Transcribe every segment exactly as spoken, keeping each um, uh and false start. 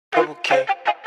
Double K.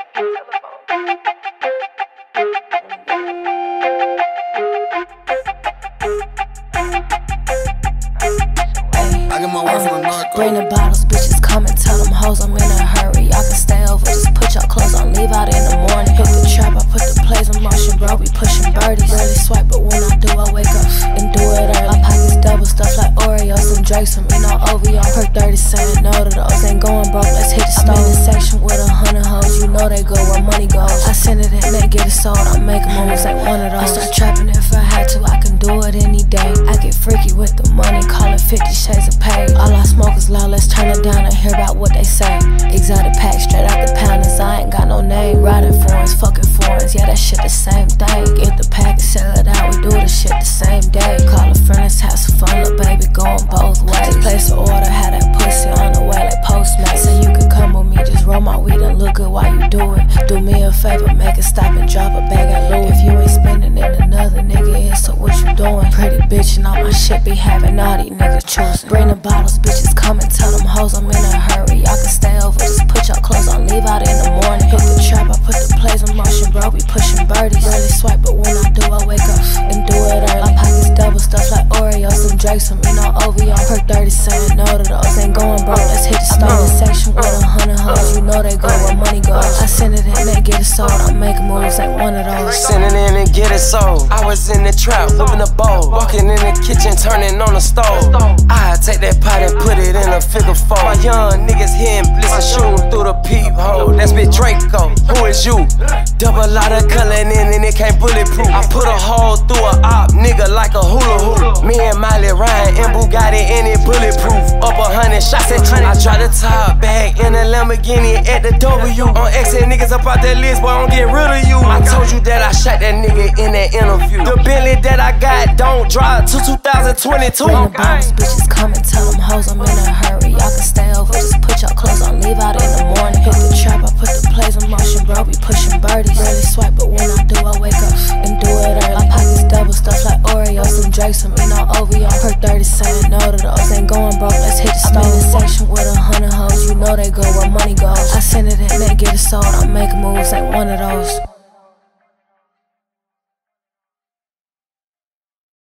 I get my word from a narco. Bring the bottles, bitches come and tell them hoes I'm in a hurry. Y'all can stay over, just put your clothes on, leave out in the morning. Hit the trap, I put the plays in motion, bro, we pushing birdies. Rarely swipe, but when I do, I wake up and do it early. My pockets double stuff like Oreos and Drake, some me no O V O. Per thirty saying no to those, ain't going broke, let's hit the stone. I'm in the section with a hundred hoes, you know they go where money goes. I send it in, they get it sold, I'm making moves like one of those. I start trapping if I had to, I can do it any day. I get freaky with the money, call it fifty shades of pay. All I smoke is loud, let's turn it down and hear about what they say. Exotic pack straight out the pounders, I ain't got no name. Riding foreigns, fucking foreigns, yeah that shit the same thing. Get the pack and sell it out, we do the shit the same day. Call a friend, let's have some fun, little baby, going both ways. Just place an order, have that pussy on the way like Postmates. So you can come with me, just roll my weed and look good while you do it. Do me a favor, make it stop and drop a bag at Louis. If you ain't spending it, another nigga is, so what you doing? Pretty bitch and all my shit be having all these niggas choosing. Bring the bottles, bitches come and tell them hoes I'm in a hurry. Y'all can stay over, just put your clothes on, leave out in the morning. Hit the trap, I put the plays in motion, bro, we pushing birdies. Rarely swipe, but when I do, I wake up and do it early. My pockets double stuff like Oreos and Drake, some me no O V O. Per thirty saying no to those, ain't going broke, let's hit the stone. I'm in the section with a hundred hoes, you know they go where money goes. I send it in, they get it sold, I'm making moves like one of those. Send it in and get it sold. I was in the trap, whipping the bowl, walking in the kitchen, turning on the stove. I take that pot and put it in a figure four. My young niggas hitting bliss and shooting through the peephole. That's Big Draco, who is you? Double lot of color in and it can't bulletproof. I put a hole through a op, nigga, like a hula hoop. Me and Miley Ryan in Bugatti and it bulletproof. Up a hundred shots at you. I try the top bag in a Lamborghini at the W. On X and niggas up out that list, boy, don't get rid of you. I told you that I shot that nigga in that interview. The Bentley that I got don't drive to two thousand twenty-two. Bring the bottles, bitches come and tell them hoes I'm in a hurry. Y'all can stay over, just put your clothes on, leave out in the morning. Hit the trap, I put the plays in motion, bro, we pushing birdies. Rarely swipe, but when I do, I wake up and do it early. My pockets double stuff like Oreos and Drake, some me no O V O. Per thirty saying no to those, ain't going broke, let's hit the stone. I'm in the section with a hundred hoes, you know they go where money goes. I send it in, they get it sold, I'm making moves like one of those.